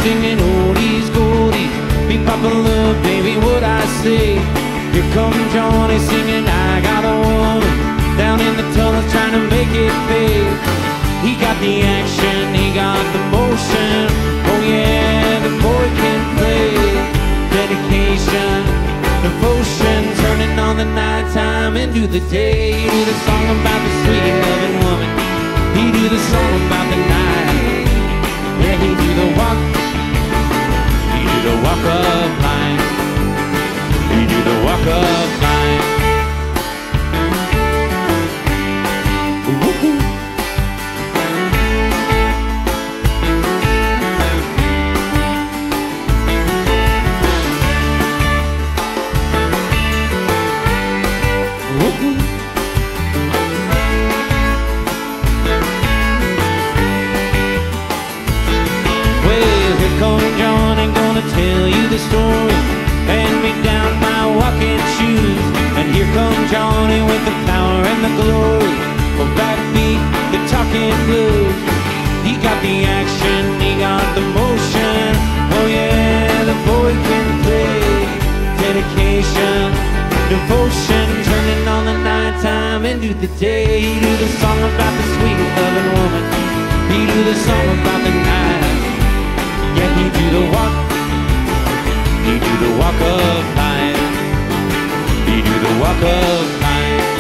singing oldies, goldies. Be Papa love, baby, what I say. Here comes Johnny singing, I got a woman down in the tunnels trying to make it pay. He got the action, he got the motion. Oh yeah, the boy can play. Dedication, devotion, turning on the nighttime into the day. He do the song about the sweet loving woman. He do the song about the night. Yeah, he do the walk. He do the walk of life. He do the walk of life. Woo-hoo. Tell you the story, hand me down my walking shoes. And here comes Johnny with the power and the glory of backbeat, the talking blues. He got the action, he got the motion. Oh yeah, the boy can play. Dedication, devotion, turning on the nighttime into the day. He do the song about the sweet loving woman. He do the song about the night. Yeah, he do the walk. He do the walk of life. He do the walk of life.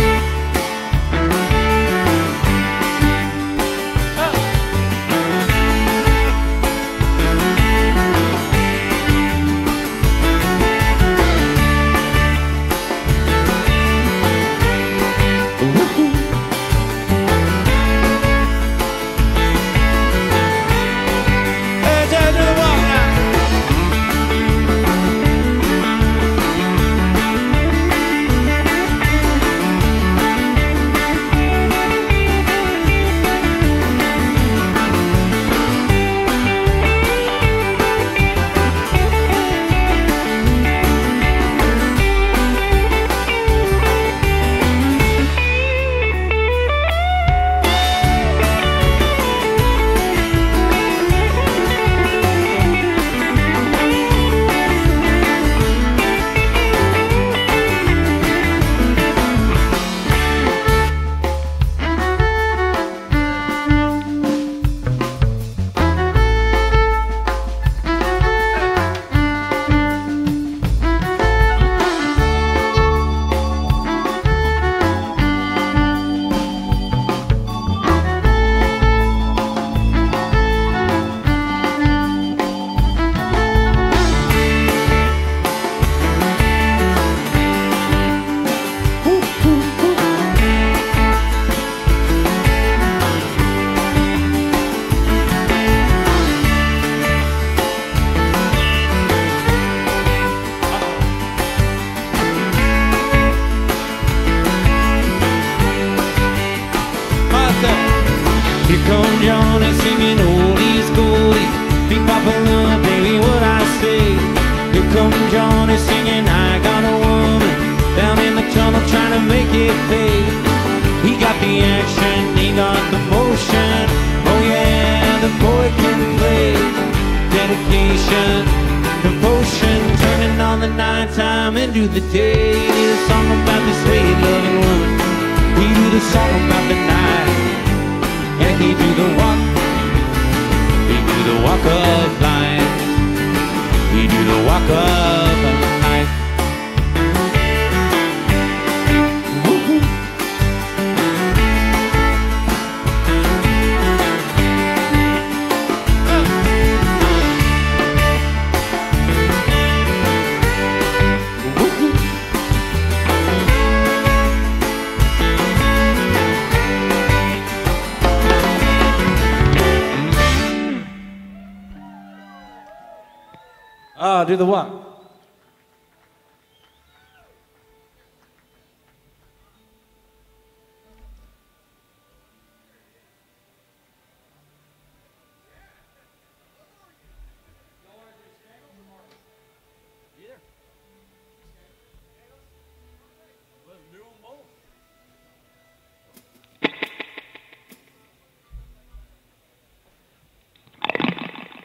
Do the what?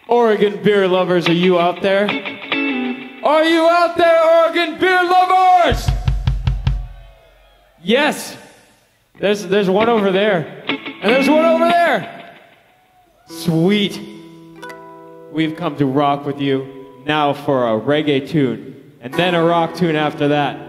Oregon beer lovers, are you out there? Are you out there, Oregon beer lovers? Yes. There's one over there. And there's one over there. Sweet. We've come to rock with you now for a reggae tune, and then a rock tune after that.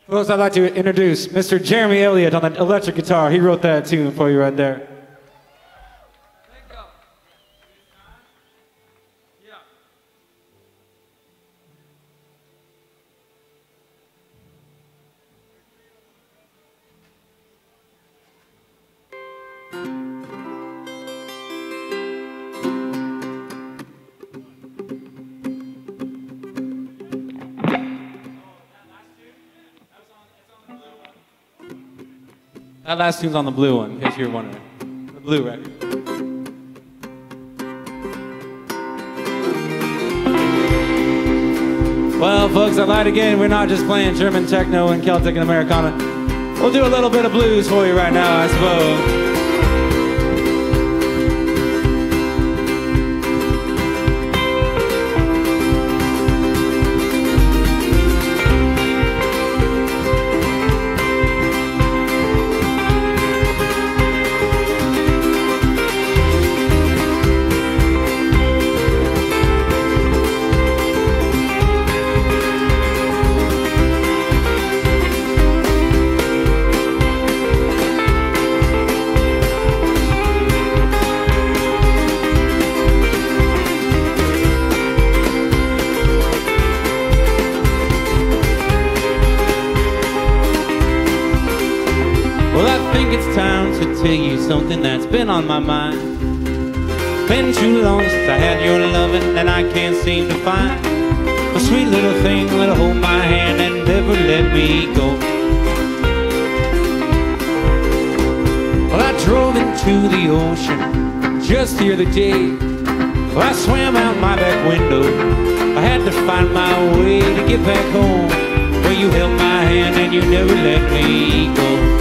Folks, I'd like to introduce Mr. Jeremy Elliott on the electric guitar. He wrote that tune for you right there. That last tune's on the blue one, in case you're wondering. The blue record. Well, folks, I'd lied again. We're not just playing German techno and Celtic and Americana. We'll do a little bit of blues for you right now, I suppose. Tell you something that's been on my mind. Been too long since I had your loving, and I can't seem to find a sweet little thing that'll hold my hand and never let me go. Well, I drove into the ocean just the other day. Well, I swam out my back window. I had to find my way to get back home, where you held my hand and you never let me go.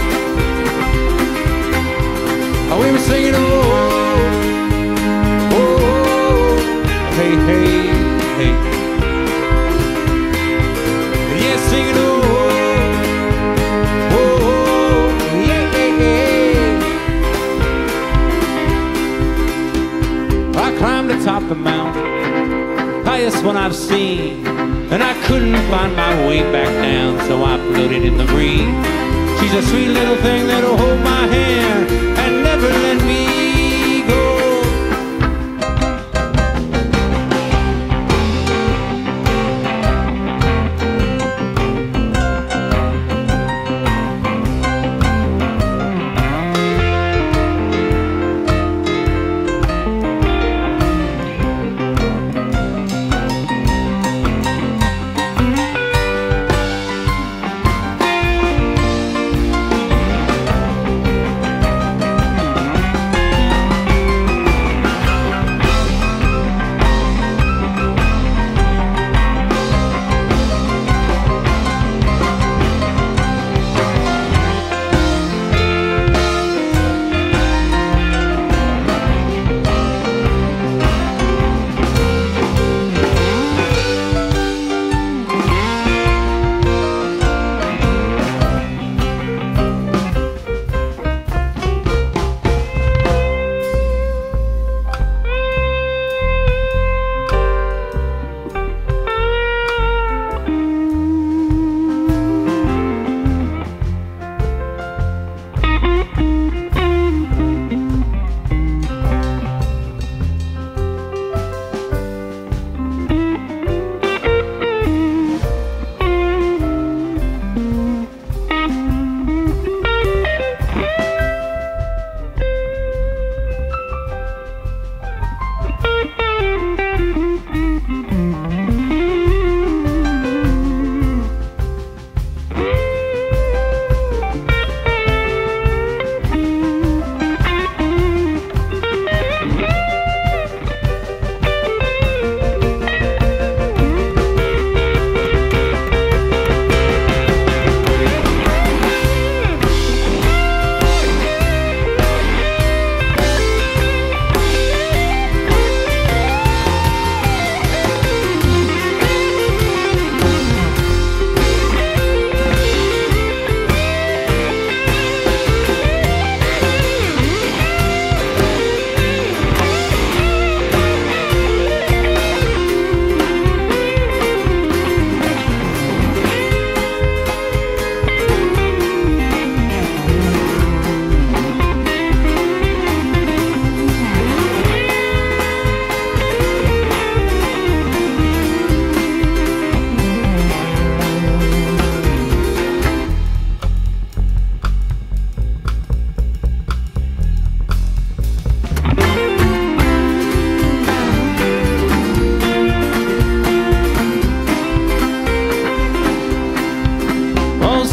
We were singing, oh, oh, oh, hey, hey, hey. Yeah, singing, oh, oh, oh, yeah, yeah, yeah. I climbed atop the mountain, highest one I've seen, and I couldn't find my way back down, so I floated in the breeze. She's a sweet little thing that'll hold my hand and never let me go.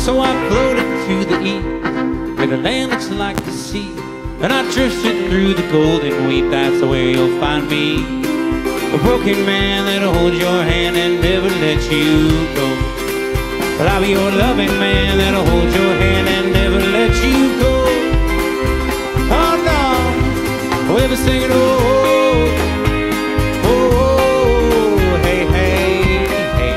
So I floated to the east, where the land looks like the sea, and I drifted through the golden wheat. That's the way you'll find me, a broken man that'll hold your hand and never let you go. But I'll be your loving man that'll hold your hand and never let you go. Oh no, we'll be singing, oh, oh, oh, hey, hey, hey.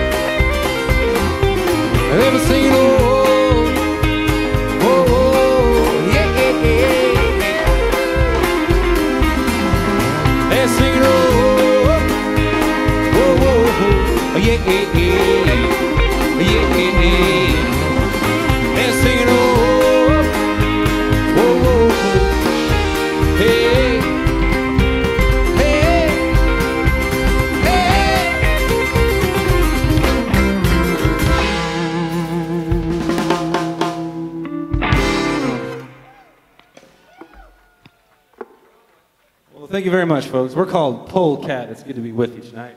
We'll be singing, oh, oh, oh, yeah, yeah, yeah. They're singing, oh, oh, oh, oh, yeah, yeah, yeah. Yeah, yeah, yeah. They're singing, oh, oh, oh, oh. Hey, hey, hey. Well, thank you very much, folks. We're called Polecat. It's good to be with you tonight.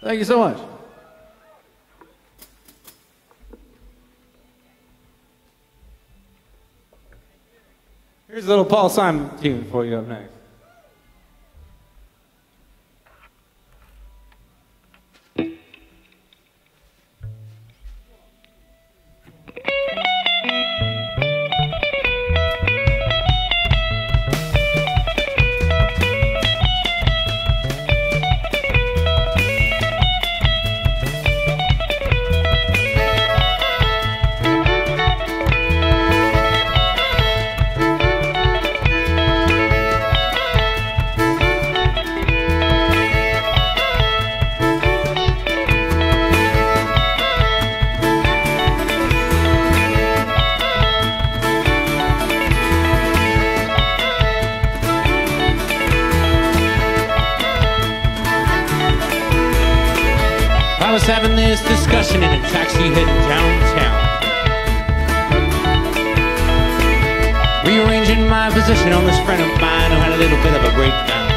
Thank you so much. Here's a little Paul Simon tune for you up next. I was having this discussion in a taxi heading downtown, rearranging my position on this friend of mine who had a little bit of a breakdown.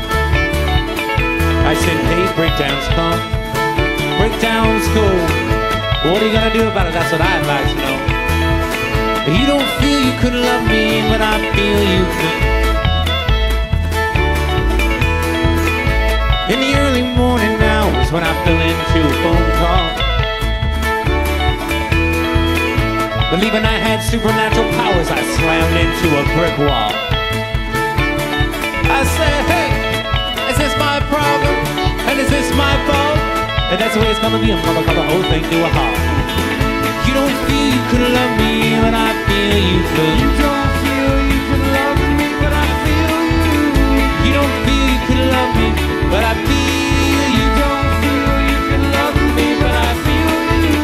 I said, hey, breakdowns come, breakdowns go. What are you gonna do about it? That's what I'd like to know. You don't feel you could love me, but I feel you could. In the early morning hours when I fell into a phone call, believing I had supernatural powers, I slammed into a brick wall. I said, hey, is this my problem? And is this my fault? And that's the way it's gonna be, I'm gonna call the whole thing to a halt. You don't feel you could love me, but I feel you could. You don't feel you could love me, but I feel you. You don't feel you could love me, but I feel you. Don't feel you can love me, but I feel you.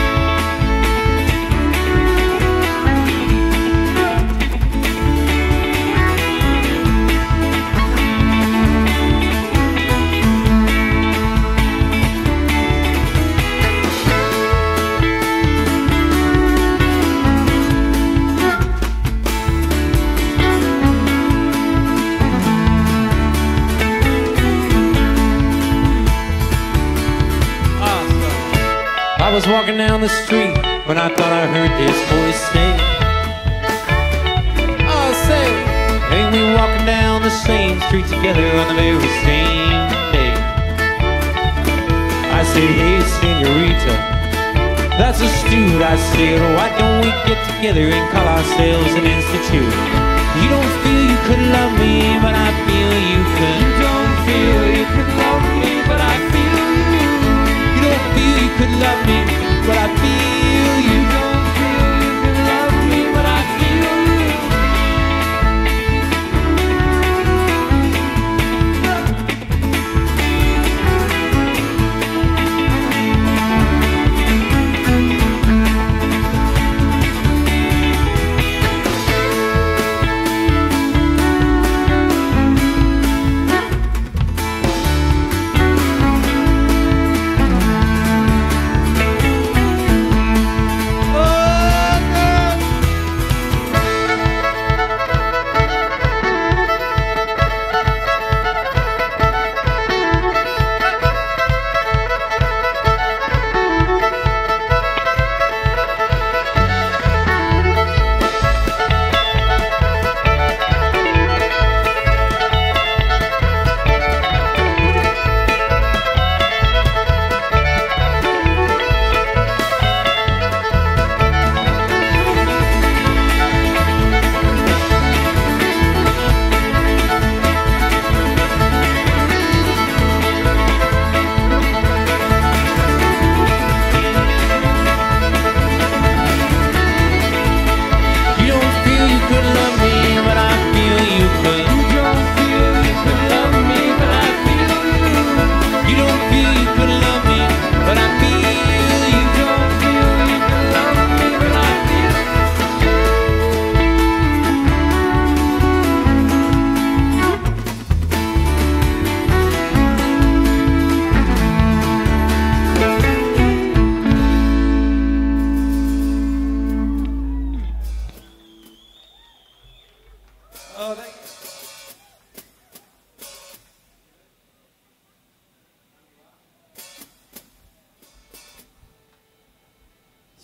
I was walking down the street when I thought I heard this voice say, oh, say, ain't we walking down the same street together on the very same day? I said, hey, senorita, that's astute. I said, why don't we get together and call ourselves an institute? You don't feel you could love me, but I feel you could. You don't feel you could love me, but I feel you. You don't feel you could love me, but I feel you. Don't feel you could love me, but I feel you.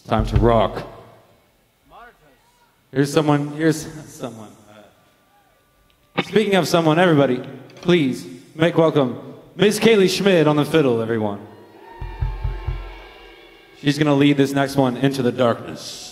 Time to rock. Here's someone. Speaking of someone, everybody, please make welcome Miss Kaylee Schmid on the fiddle, everyone. She's going to lead this next one into the darkness.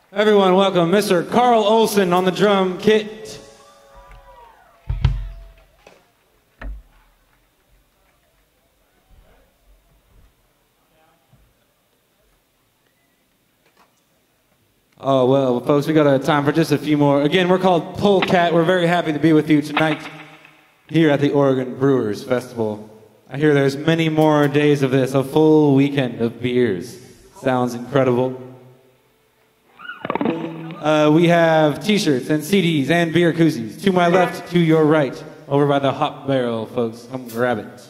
Everyone welcome Mr. Carl Olson on the drum kit. Oh, well, folks, we got time for just a few more. Again, we're called Polecat. We're very happy to be with you tonight here at the Oregon Brewers Festival. I hear there's many more days of this, a full weekend of beers. Sounds incredible. We have t-shirts and CDs and beer koozies. To my left, to your right, over by the hop barrel, folks. Come grab it.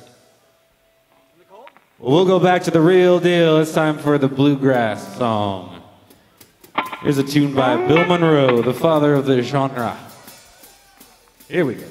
We'll go back to the real deal. It's time for the bluegrass song. Here's a tune by Bill Monroe, the father of the genre. Here we go.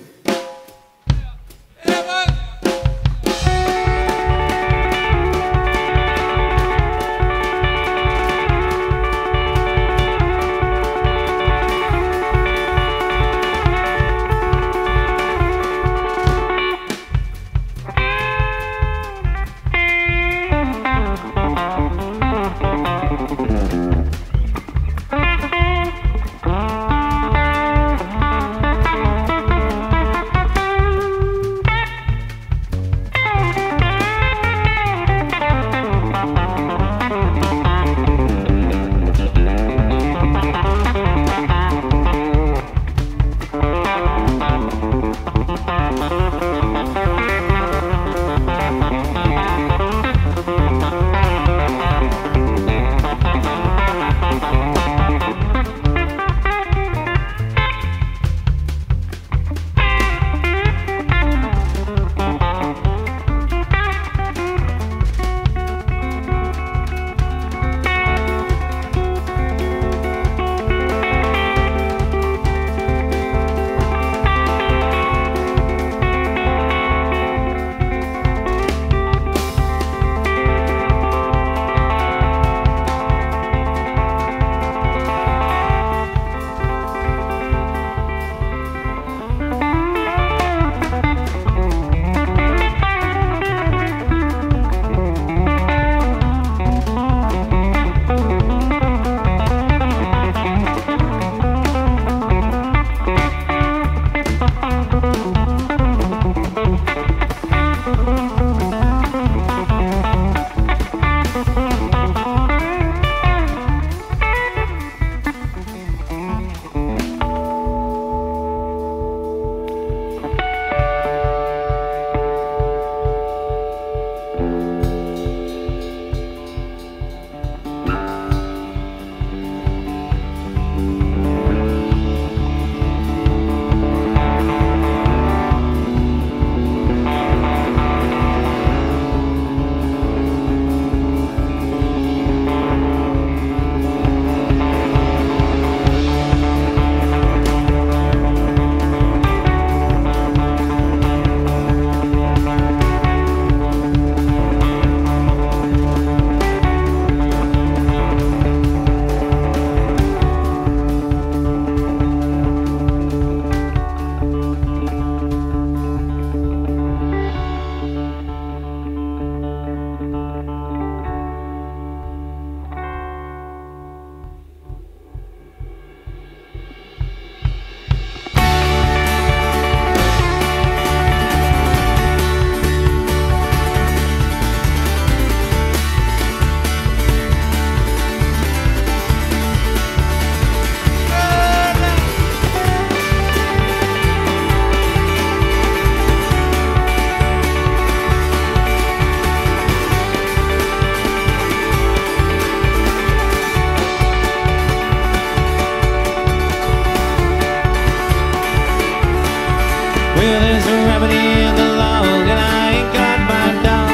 Well, there's a rabbit in the log and I ain't got my dog.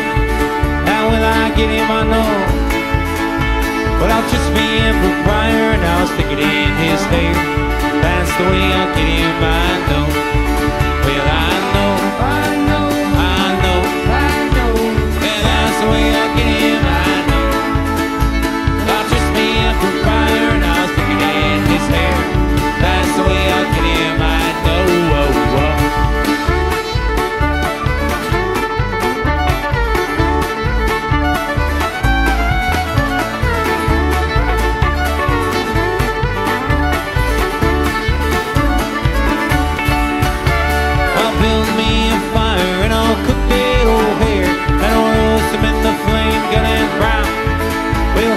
How will I get him? I know. Well, I'll just be in for prior and I'll stick it in his hair. That's the way I'll get him, I know. Well, I know. Yeah, that's the way I'll get him, I know. I'll just be in for prior and I'll stick it in his hair. That's the way I'll get him, I know.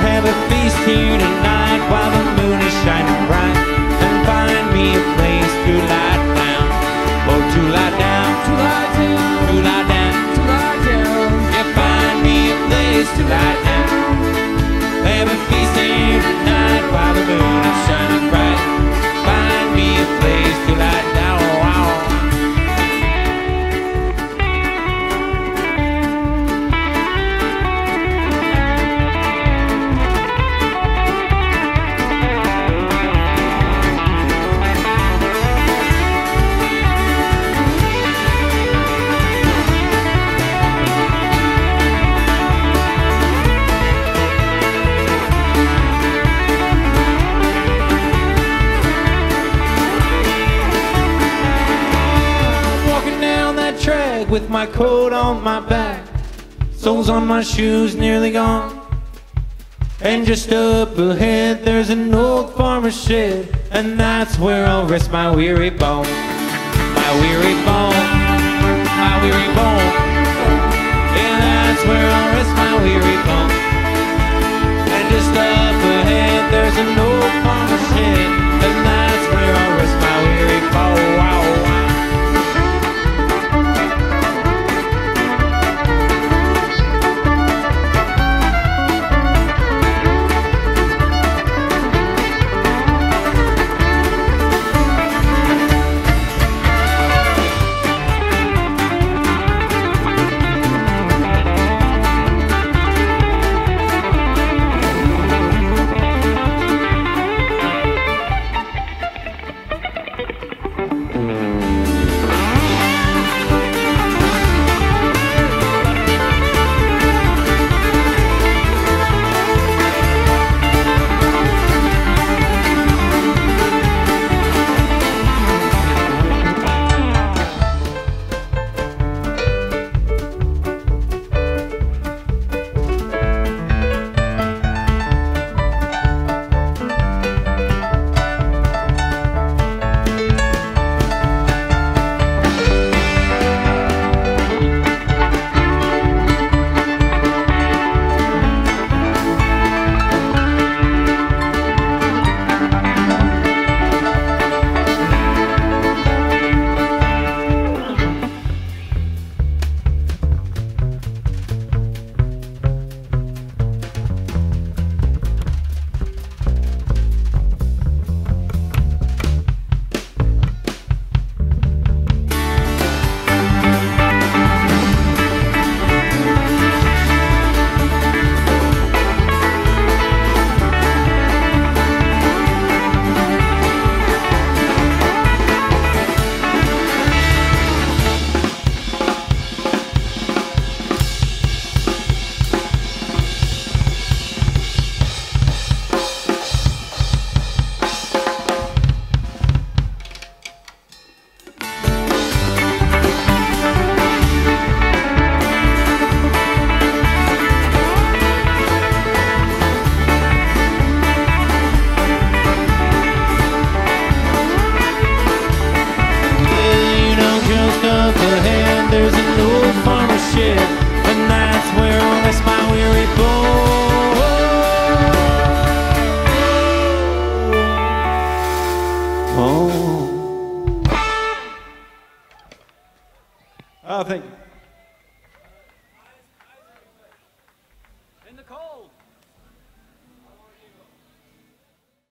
have a feast here tonight while the moon is shining bright, and find me a place to lie down. Oh, to lie down, to lie down, to lie down, to lie down. Yeah, find me a place to lie down. Have a feast here tonight while the moon is shining bright. Find me a place to lie down. Wow. With my coat on my back, soles on my shoes nearly gone, and just up ahead there's an old farmer's shed, and that's where I'll rest my weary bone. My weary bone, my weary bone. Yeah, that's where I'll rest my weary bone.